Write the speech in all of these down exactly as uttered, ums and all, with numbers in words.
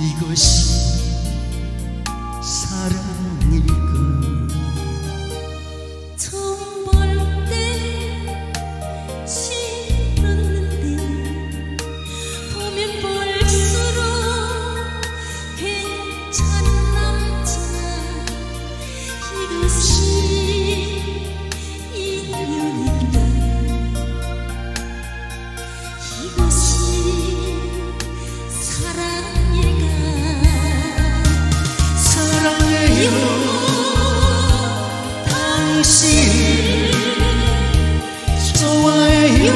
이것이 사랑일까? 처음 볼 때 싫었는데 보면 볼수록 괜찮은 남자. 이것이 인연일까? 이것이 사랑일까? 사랑해요 당신을, 좋아해요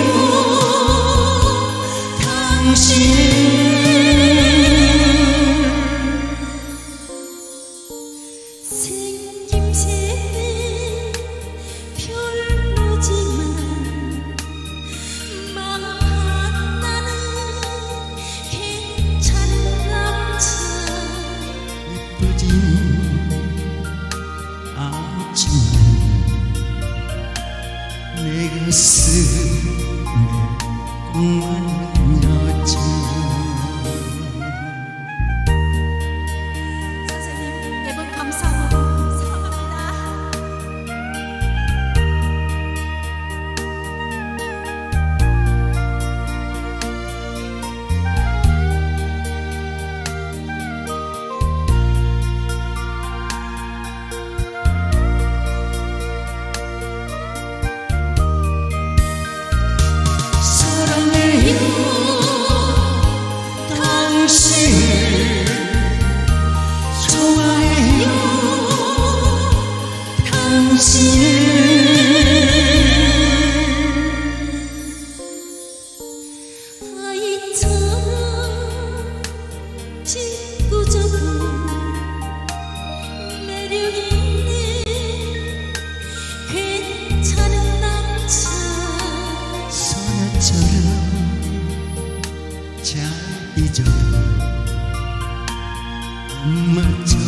당신을. 생김새는 별로지만 마음 하나는 괜찮은 남자. 이쁘진 않지만 내 가슴에 꼭 맞는 여자. 선생님, 앨범 감사하고 사랑합니다. 사랑해요 당신을, 좋아해요 당신을. 아이처럼 짓궂어도 매력있는 괜찮은 남자. 소녀처럼 잘 잊어도 안 맞춰